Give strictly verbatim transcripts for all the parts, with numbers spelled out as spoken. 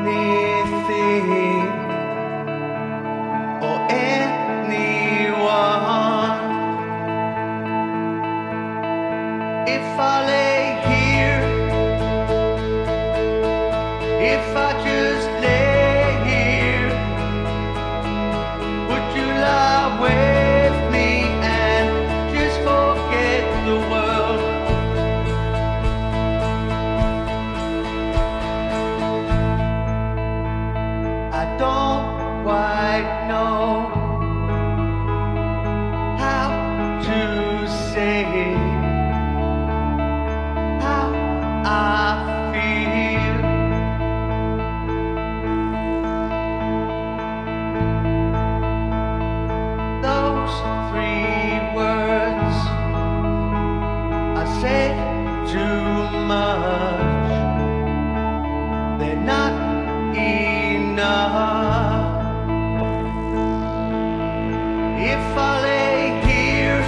anything or anyone. If I lay here, if I just lay here, would you lie with me and just forget the world? I don't quite know how to say how I feel. Those three words I said too much. They're not enough. If I lay here,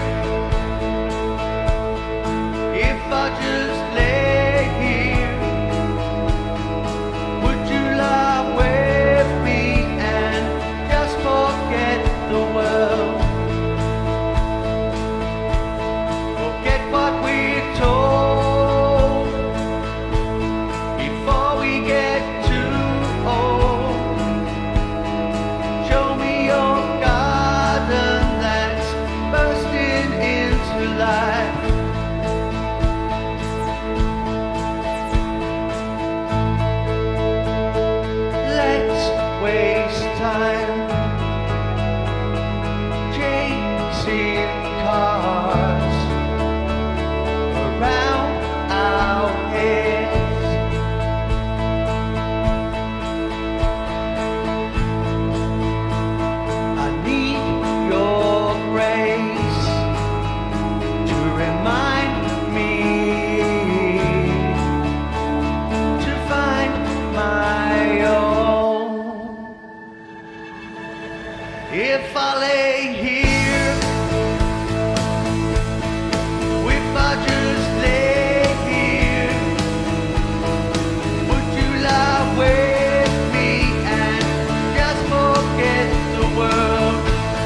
if I just lay here, would you lie with me and just forget the world? Forget what we're told before we get too old. Show me your garden that's bursting into life. Let's waste time chasing cars around our heads. I need your grace to remind me to find my own. If I lay here, if I just lay here, would you lie with me and just forget the world?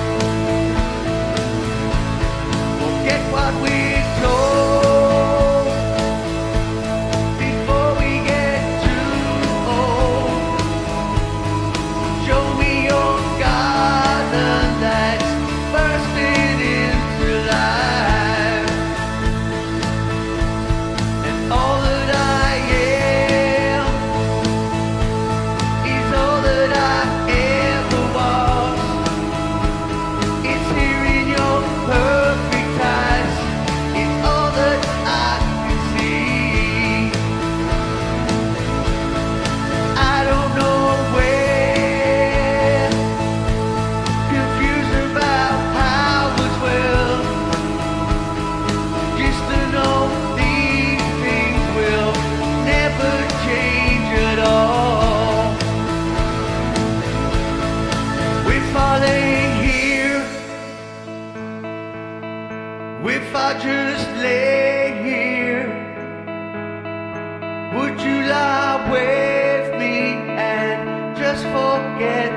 Forget what we're told before we get too old. Show me your garden that's bursting into life. And all that I am is all that I ever was. It's here in your perfect eyes. It's all that I can see. I don't know where, confused about how as well. Just to know these things will never change at all. If I lay here, if I just lay here, would you lie with me and just forget